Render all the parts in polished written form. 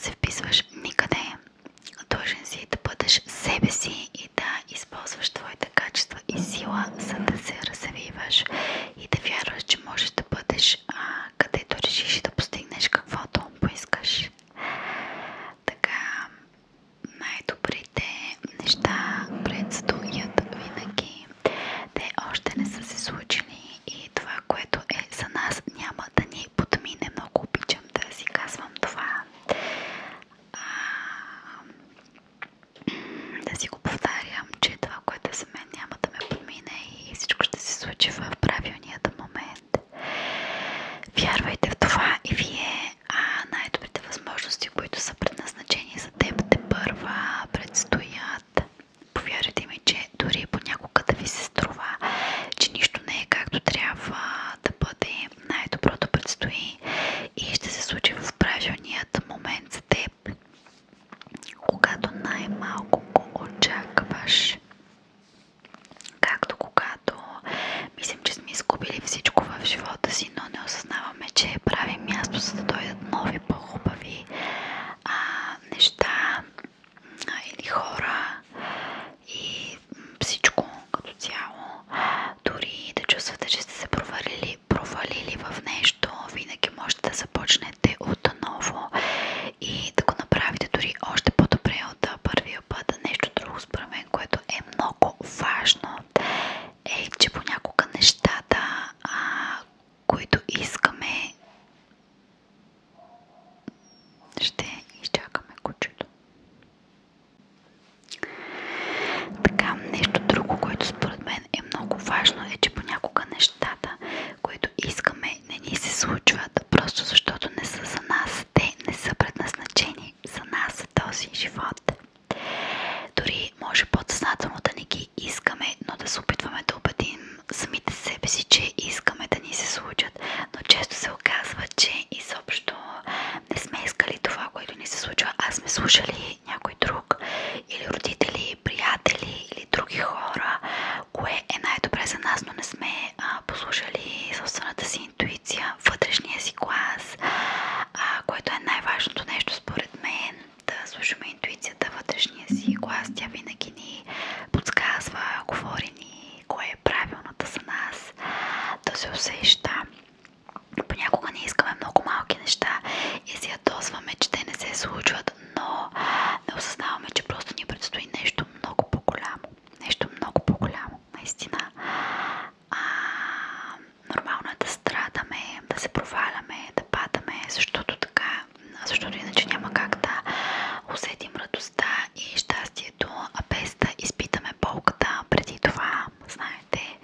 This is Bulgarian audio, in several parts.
се вписваш никъде. Длъжен си да бъдеш себе си и да използваш твоите качества и сила, за да се развиваш и да вярваш, че можеш да бъдеш където решиш и да постигнеш каквото поискаш. Така, най-добрите неща предстоят винаги. Те още не са се случили и това, което е за нас, няма да ни подмине. Много обичам да си казвам това. Да си го повтарям, че това, което е за мен, няма да ме подмине и всичко ще се случи в правилният момент. Вярвайте в това и вие, най-добрите възможности, които са предназначени за теб, тепърва предстоят. Повярвайте ми, че дори понякога да ви се струва, че нищо не е както трябва да бъде, най-доброто предстои и ще се случи в правилният момент за теб, когато най-малко го очакваш. Както когато мислим, че сме изгубили всичко в живота си, но не осъзнаваме, че правим място, за да дойдат нови, по-хубави неща или хора и всичко като цяло. Дори да чувствате, че сте се провалили в нещо, винаги можете да започнете отново и да го направите дори още по-добре от първия път. Нещо друго според мен, което е много важно, е, че понякога нещата, които искаме, ще изчакаме кучето. Така, нещо друго, което според мен е много важно, е, че понякога нещата, които искаме, не ни се случват, просто защото не са за нас. Те не са предназначени за нас, за този живот. Дори може подсъзнателно да не ги искаме, но да се опитваме да убедим самите себе си, че искаме да ни се случат. Но често се оказва, че изобщо не сме искали това, което ни се случва, а сме слушали някой друг или родители, приятели или други хора, кое е най-добре за нас, но не сме послушали собствената си интуиция, вътрешния си глас, което е най-важното нещо според мен, да слушаме интуицията, вътрешния си глас. Тя винаги ни подсказва, говори ни кое е правилното за нас, да се усеща. Понякога не искаме много малки неща и се ядосваме, че те не се случват, но не осъзнаваме, че просто ни предстои нещо много по-голямо. Нещо много по-голямо, наистина. Нормално е да страдаме, да се проваляме, да падаме, защото иначе няма как да усетим радостта и щастието, без да изпитаме болката преди това, знаете.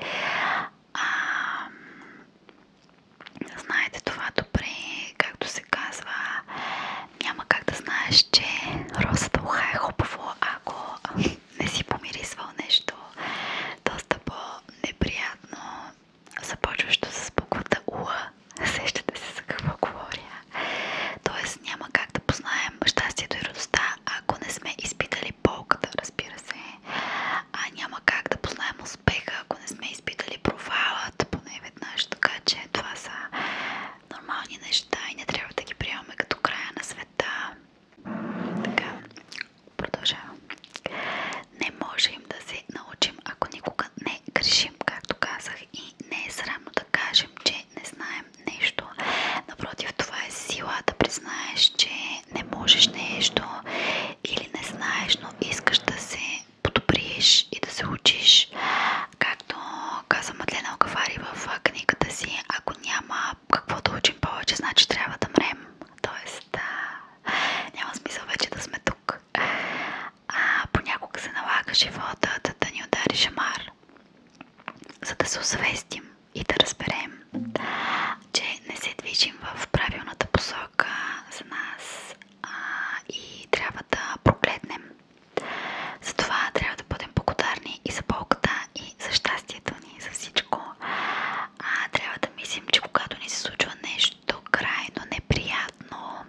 Знаете това добре, както се казва, няма как да знаеш, че розата уха е хубаво, ако не си помирисвал нещо доста по-неприятно, започващо с буквата У. Сещате се за какво говоря. Тоест няма как да познаем щастието и радостта, ако не сме изпитали болката, разбира се. Няма как да познаем успеха, ако не сме изпитали провалът поне веднъж, така че това са нормални неща и не трябва да ги приемаме като края на света. Така, продължавам. Не можем да се научим, ако никога не грешим, както казах, и не е срамно да кажем, че не знаем нещо. Напротив, това е сила да признаеш, че не можеш нещо или не знаеш, но искаш да се подобриш и да се учиш. Както каза Мадлена Алгафари в книгата си, ако няма какво да учим повече, значи трябва да мрем. Тоест, няма смисъл вече да сме тук. Понякога се налага живота да ни удари шамар, за да се освестим и да разберем, че не се движим в правилната посока за нас и трябва да прогледнем. Затова трябва да бъдем благодарни и за болката, и за щастието ни, за всичко. Трябва да мислим, че когато ни се случва нещо крайно неприятно,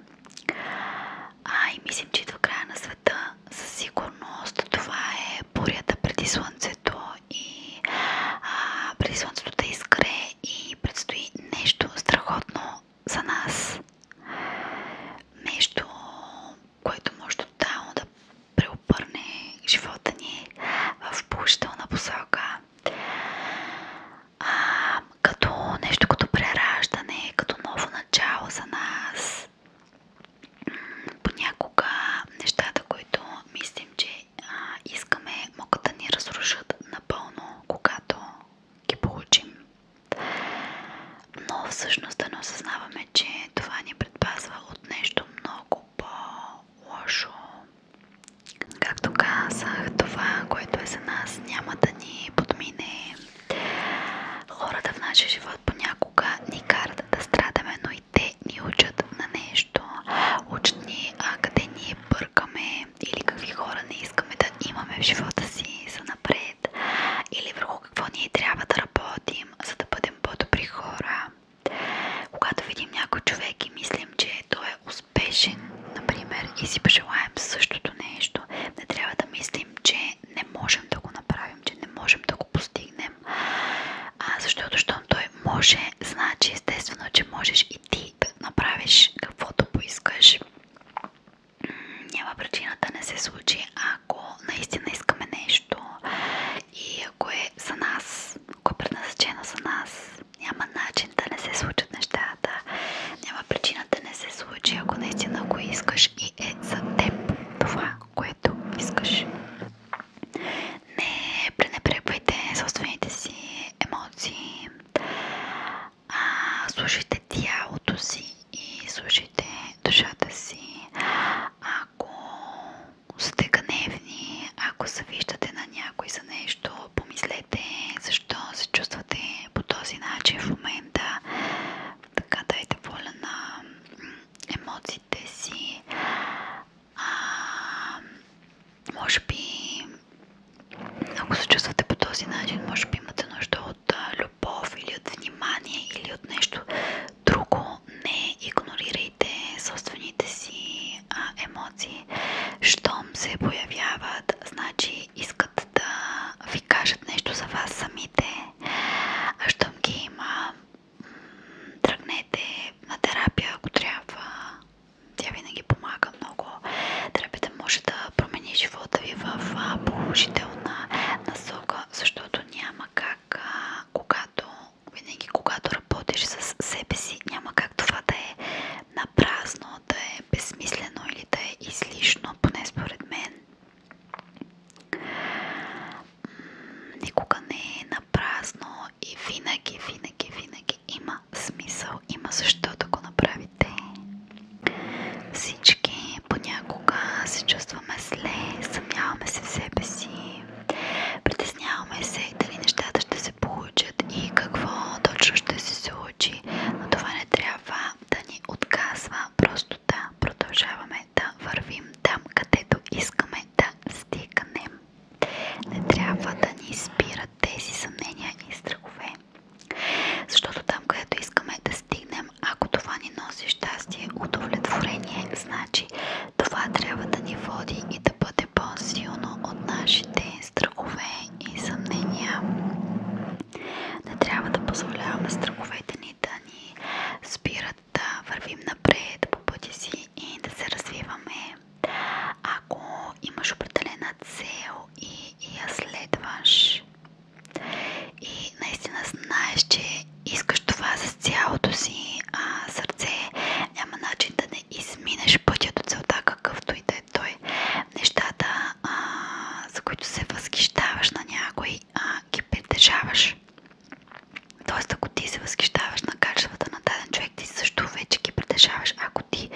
и мислим, че идва края на света, със сигурност това е бурята преди слънцето и преди слънцето което може тотално да преобърне живота ни в положителна посока. Като нещо като прераждане, като ново начало за нас. Понякога нещата, които мислим, че искаме, могат да ни разрушат напълно, когато ги получим. Но всъщност да не осъзнаваме, че това ни предпазва от нещо много по-лошо. Както казах, това, което е за нас, няма да ни подмине. Хората в нашия живот понякога ни карат да страдаме, но и те ни учат на нещо. Учат ни къде ние бъркаме или какви хора не искаме да имаме в живота си за напред, или върху какво ние трябва да работим, за да бъдем по-добри хора. Когато видим някой човек и мислим, че той е успешен, например, и си пожелаем същото нещо, не трябва да мислим, че не можем да го направим, че не можем да го постигнем. Защото щом той може, значи естествено, че можеш и ти да направиш каквото поискаш. Няма причина да не се случи, ако наистина искаме нещо и ако е за нас, ако е предназначено за нас. Няма начин да не се случат нещата. Няма причина да не се случи, ако наистина го искаш и е за теб това, което искаш. Не пренебрегвайте собствените си емоции. Слушайте тялото си и слушайте душата си. Ако сте гневни, ако завиждате на някой за нещо, помислете защо се чувствате по този начин в момента. Така дайте воля на емоциите си. Може би, ако се чувствате по този начин, може би имате нужда от любов или от внимание или от нещо друго. Не игнорирайте собствените си емоции. Щом се появяват, значи искат да ви кажат нещо за вас самите. А щом ги има, тръгнете на терапия, ако трябва. Тя винаги помага много. Терапията може да промени живота ви в положителна насока, защото няма как, когато работиш с себе си, няма как това да е напразно, да е безсмислено или да е излишно, поне според мен. Никога не е напразно и винаги има смисъл, има защо да го направите. Всички понякога се чувстваме зле, съмняваме се в себе си, притесняваме се дали нещата ще се получат и какво точно ще се случи, но това не трябва да ни отказва просто да продължаваме да вървим там, където искаме да стигнем. Не трябва да ни спират тези съмнения и страхове. Защото там, където искаме да стигнем, ако това ни носи щастие, удовлетворение, значи това трябва да ни води и да бъде по-силно от нашите страхове и съмнения. Не трябва да позволяваме страховете ни да ни спират да вървим напред по пътя си и да се развиваме. Ако имаш определена цел и я следваш и наистина знаеш, че искаш това с цялото си сърце, няма начин да не изминеш пътя до целта, какъвто и да е той. Нещата, за които се възхищаваш на някой, ги притежаваш. Тоест, ако ти се възхищаваш на качествата на даден човек, ти също вече ги притежаваш. Ако ти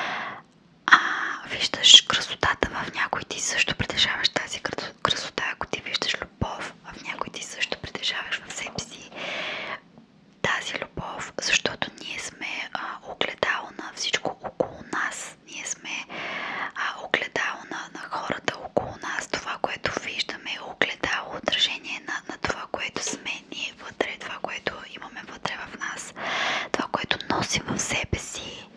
виждаш красотата в някой, ти също притежаваш тази красота. Ако ти виждаш любов в някой, ти също притежаваш в себе си тази любов, защото ние сме огледало на всичко около нас. Ние сме огледало на хората около нас. Това, което виждаме, е огледало, отражение на това, което сме ние вътре, това, което имаме вътре в нас, това, което носим в себе си.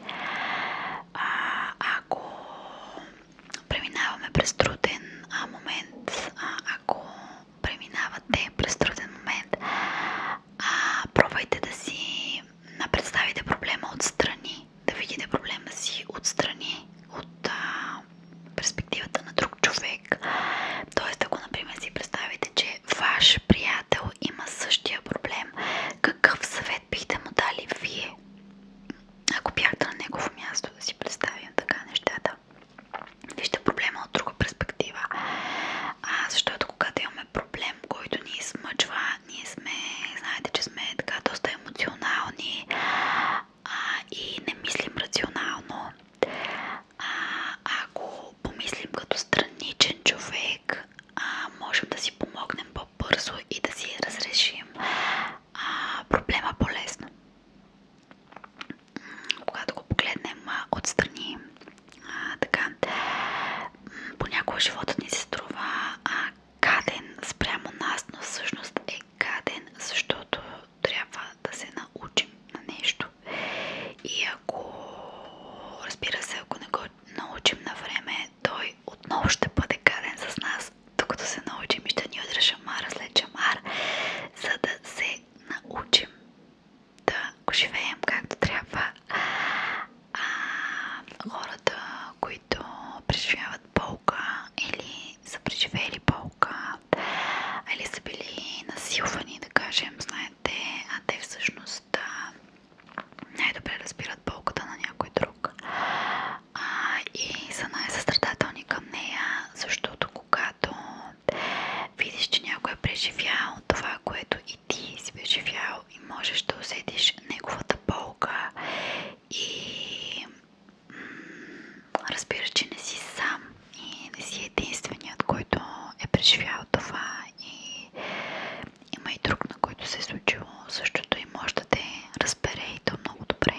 Ако преминаваме през труден момент, ако преминавате през труден момент, пробвайте да си представите проблема отстрани, да видите проблема си отстрани, от вижда проблема от друга перспектива. Защото когато имаме проблем, който ни измъчва, ние сме, знаете, че сме така доста емоционални и не мислим рационално. Ако помислим като страничен човек, можем да си помогнем по-бързо и да си разрешим проблема по-лесно. Когато го погледнем отстрани, така, понякога животът ни се струва гаден спрямо нас, но всъщност е гаден, защото трябва да се научим на нещо. И разбира се, ако не го научим на време, той отново ще бъде гаден с нас, докато се научим и ще ни удря шамар след шамар, за да се научим да го живеем както трябва. Хората, които преживяват болка или са преживели болка, или са били насилвани, да кажем, знаете, те всъщност най-добре разбират болката на някой друг и са най-състрадателни към нея, защото когато видиш, че някой е преживял това, което и ти си преживял и можеш да усетиш неговата болка и разбираш, че не си сам и не си единственият, който е преживял това и има и друг, на който се е случило същото и може да те разбере и то много добре.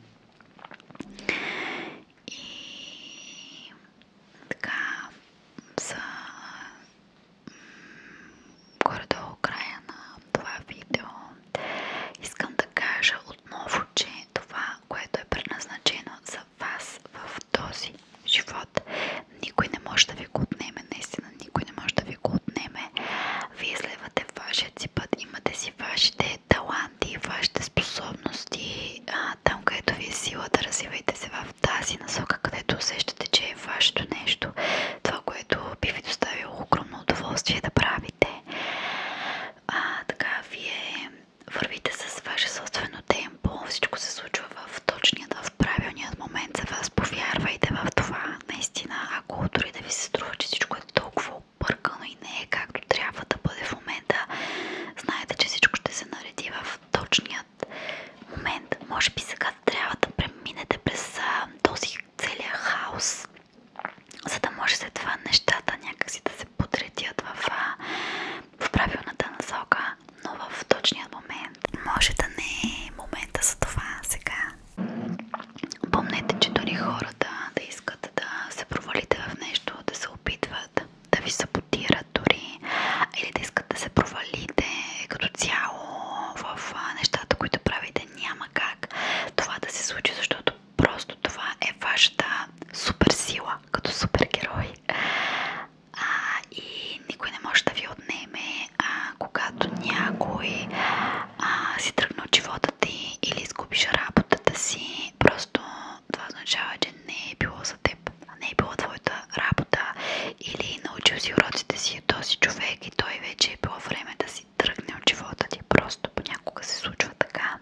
И така за горе-долу края на това видео искам да кажа отново, че това, което е предназначено за вас в този живот, никой не може да ви го отнеме, наистина никой не може да ви го отнеме. Вие следвате вашият си път, имате си вашите таланти, вашите способности, там където ви е сила да развивайте се в тази насока, където усещате, че е вашето нещо, това, което би ви доставило огромно удоволствие да правите. Така, вие вървите с ваше собствено темпо, всичко се случва в точният, в правилният момент за вас, повярвайте в това, наистина, ако дори да ви се струва, че всичко е толкова объркано и не е както трябва да бъде в момента, знаете, че всичко ще се нареди в точният момент. Може би сега трябва да преминете през този целият хаос, за да може след това нещата някакси да се подредят в правилната насока, но в точния момент. Може да не е момента за това сега. Помнете, че дори хората да искат да се провалите в нещо, да се опитват да ви саботират дори, или да искат да се провалите като цяло в нещата, които правите, няма как това да се случи, защото просто това е вашата супер сила, като супергерой. И никой не може да ви отнеме, когато някой си тръгне от живота ти или изгубиш работата си, просто това означава, че не е било за теб, не е било твоята работа или научил си уроците си от този човек и той вече е било време да си тръгне от живота ти. Просто понякога се случва така.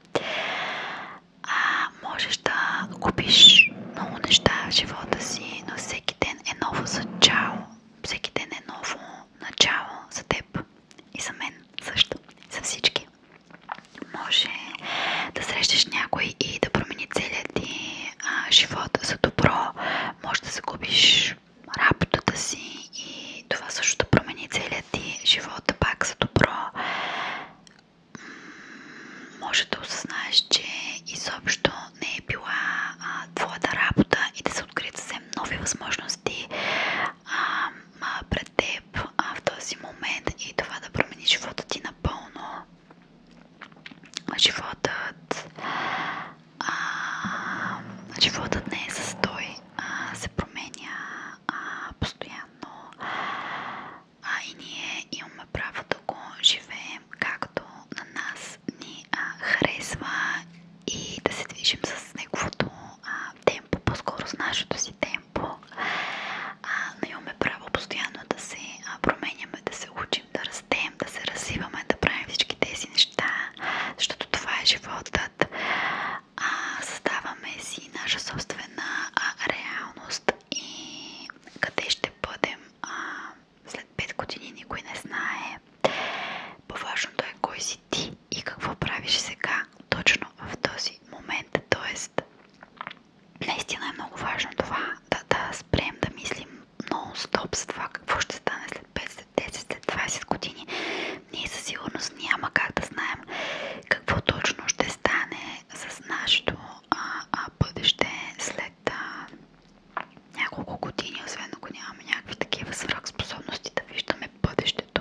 Можеш да губиш много неща в живота си, но всеки ден е ново начало. Всеки ден е ново начало за теб и за мен също, за всички. Може да срещнеш някой и да промени целият ти живот за добро. Може да загубиш работата си и това също да промени целият ти живот пак за добро. Може да осъзнаеш, че изобщо не е била твоята работа и да се открият съвсем нови възможности пред теб в този момент и това да промени живота ти напълно. Животът не е застой, се променя стоп за това какво ще стане след 5, след 10, след 20 години. Ние със сигурност няма как да знаем какво точно ще стане с нашето бъдеще след няколко години, освен ако нямаме някакви такива свръхспособности да виждаме бъдещето.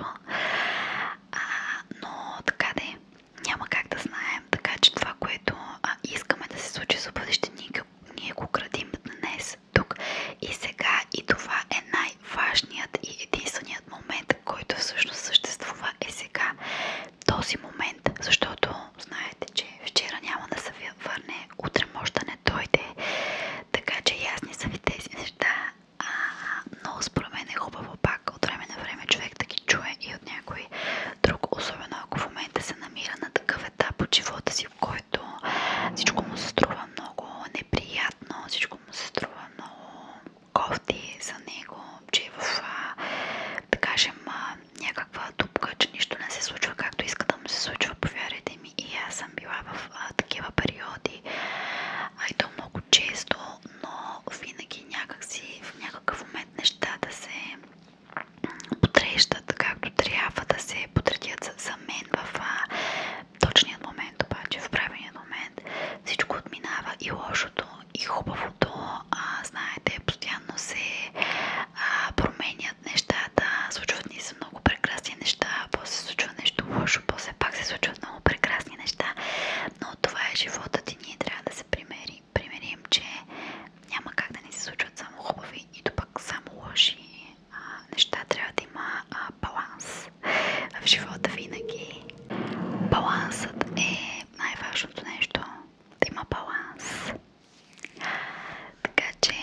Но така да е, няма как да знаем, така че това, което искаме да се случи за бъдеще, ние го градим днес, тук и сега, и това е най-важният и единственият момент, който всъщност съществува е сега, този момент, защото знаете, че вчера няма да се върне, утре може да не дойде, така че ясни са ви тези неща. Но според мен е хубаво пак от време на време човек да ги чуе и от някой друг, особено ако в момента се намира на такъв етап от живота си, в който всичко му се струва много неприятно, всичко му се струва много кофти за него, че е в, да кажем, някаква дупка, че нищо не се случва както иска да му се случва. Повярвайте ми, и аз съм била в такива периоди, и то много често, но винаги някакси в някакъв момент нещата се подреждат както трябва да се подредят за мен в точният момент, обаче в правилният момент всичко отминава, и лошото, и хубавото. Знаете, постоянно се променят нещата, случват ни се много прекрасни неща, после се случва нещо лошо, после пак се случват много прекрасни неща, но това е животът и ние трябва да се примирим, че няма как да ни се случват само хубави и пък само лоши неща. Трябва да има баланс в живота винаги. Балансът е най-важното нещо. Да има баланс. Така че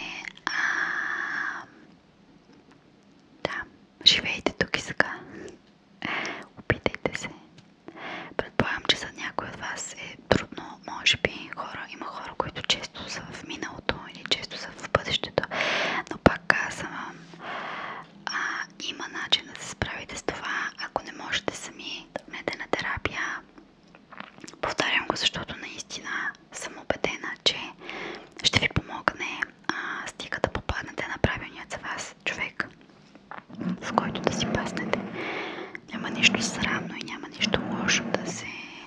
да, живейте тук и сега. Опитайте се. Предполагам, че за някой от вас е трудно, може би има хора, които често са в миналото или често са в бъдещето, но пак казвам, има начин да се справите с това. Ако не можете сами, тръгнете на терапия. Повтарям го, защото наистина съм убедена, че ще ви помогне, стига да попаднете на правилният за вас човек, с който да си паснете. Няма нищо срамно и няма нищо лошо да се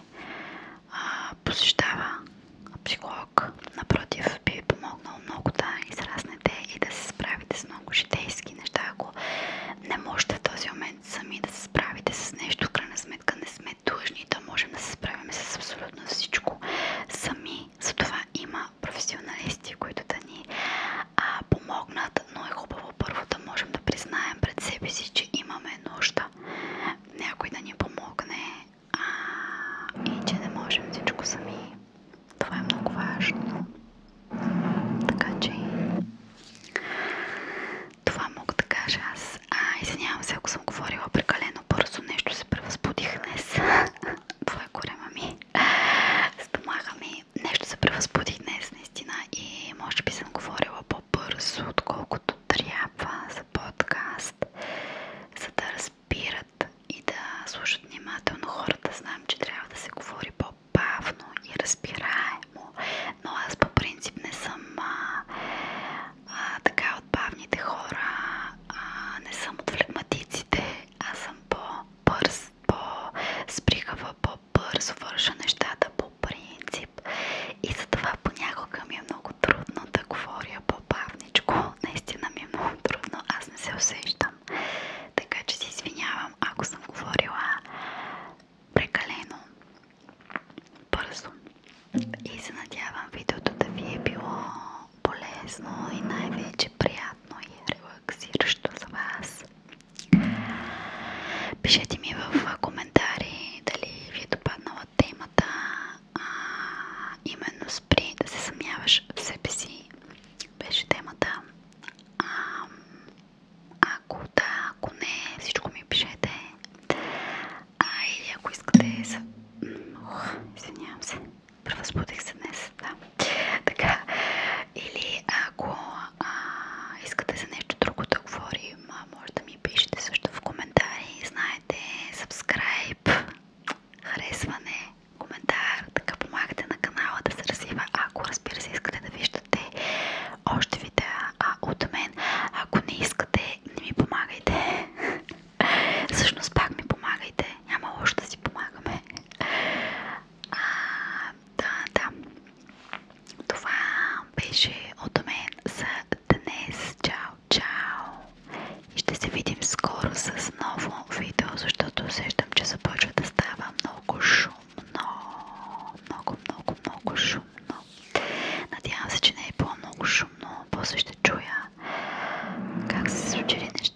посещава психолог. Напротив, би ви помогнал много да израснете и да се справите с много житейски неща. Ако не можете в този момент сами да се справите с нещо, в крайна сметка не сме длъжни да можем да се справим с абсолютно всичко сами. Затова има професионалисти, които да ни помогнат, но е хубаво първо да можем да признаем пред себе си, че имаме нужда някой да ни помогне и че не можем всичко сами. Това е много важно. Така че това мога да кажа аз. Извинявам се, ако съм говорила прекалено бързо, нещо се превъзбудих днес. Това е корема ми. Стомаха ми. Нещо се превъзбудих днес, наистина, и може би съм говорила по-бързо, отколкото трябва за подкаст, за да разбират и да слушат внимателно хората. Знам, че трябва да се говори по-бавно и разбираемо, но аз по принцип не съм така от бавните хора, не съм от флегматиците, аз съм по-бърз, по-сприхава, по-бързо върша нещата по принцип, и затова понякога ми е много трудно да говоря по-бавничко. Наистина ми е много трудно, аз не се усещам, така че се извинявам, ако съм говорила прекалено бързо, и се надявам видеото да ви е било полезно и най-вече приятно и релаксиращо за вас. Пишете ми в коментари дали ви е допаднала темата, именно спри да се съмняваш в себе си беше темата. Ако да, ако не, всичко ми пишете. Или ако искате извинявам се, превъзбудих се днес, да. Така, или ако искате за нещо друго да говорим, може да ми пишете също в коментари. Знаете, subscribe, харесване, коментар, така помагате на канала да се развива. Ако, разбира се, искате да виждате още видеа от мен, ако не искате, не вечери неща.